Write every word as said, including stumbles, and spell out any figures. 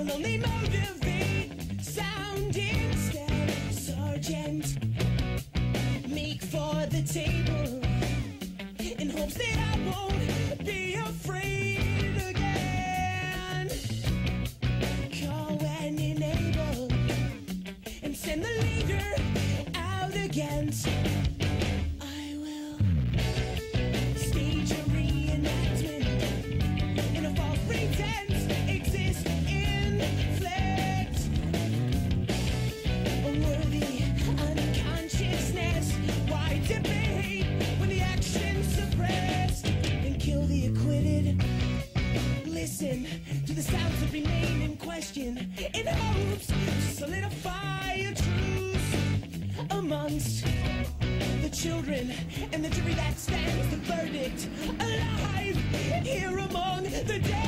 only motivate sound instead. Sergeant, make for the table in hopes that I won't be afraid again. Call when enabled and send the leader out against. I will stage a reenactment in a false pretense, exist, inflict a worthy unconsciousness. Why debate when the action's suppressed? Then kill the acquitted. Listen to the sounds that remain in question in hopes to solidify a truce amongst the children and the jury that stands the verdict alive here among the dead.